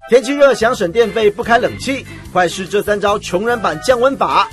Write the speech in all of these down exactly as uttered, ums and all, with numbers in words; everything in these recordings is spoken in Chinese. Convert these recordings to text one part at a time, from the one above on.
天气热想省电费不开冷气，快试这三招穷人版降温法。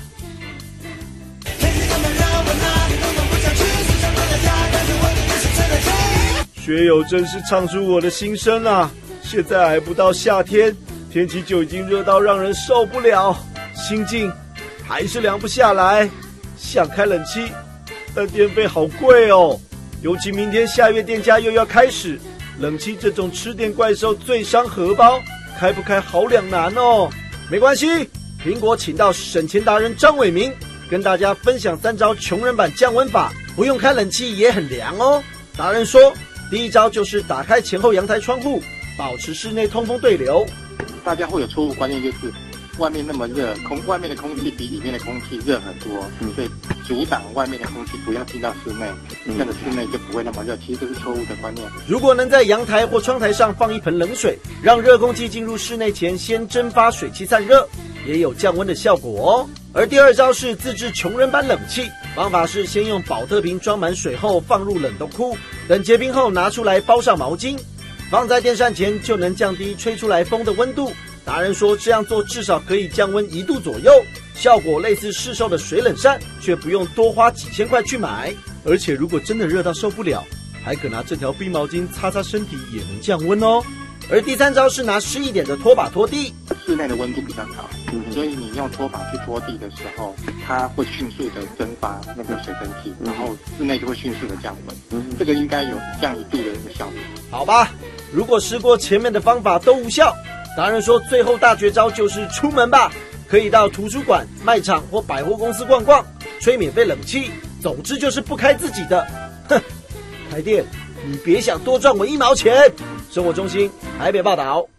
学友真是唱出我的心声啊！现在还不到夏天，天气就已经热到让人受不了，心境还是凉不下来，想开冷气，但电费好贵哦。尤其明天下月电价又要开始，冷气这种吃电怪兽最伤荷包，开不开好两难哦。没关系，苹果请到省钱达人张伟明跟大家分享三招穷人版降温法，不用开冷气也很凉哦。达人说，第一招就是打开前后阳台窗户，保持室内通风对流。 大家会有错误观念，就是外面那么热，空外面的空气比里面的空气热很多，嗯、所以阻挡外面的空气不要进到室内，这样的室内就不会那么热。其实这是错误的观念。 如果能在阳台或窗台上放一盆冷水，让热空气进入室内前先蒸发水汽散热，也有降温的效果哦。而第二招是自制穷人版冷气，方法是先用保特瓶装满水后放入冷冻库，等结冰后拿出来包上毛巾，放在电扇前就能降低吹出来风的温度。达人说这样做至少可以降温一度左右，效果类似市售的水冷扇，却不用多花几千块去买。而且如果真的热到受不了，还可拿这条冰毛巾擦擦身体也能降温哦。而第三招是拿湿一点的拖把拖地。 室内的温度比较高，嗯、所以你用拖把去拖地的时候，它会迅速的蒸发那个水蒸气，然后室内就会迅速的降温。嗯、这个应该有降一度的一个效果。 好吧，如果试过前面的方法都无效，达人说最后大绝招就是出门吧，可以到图书馆、卖场或百货公司逛逛，吹免费冷气，总之就是不开自己的。哼，台电，你别想多赚我一毛钱。生活中心台北报道。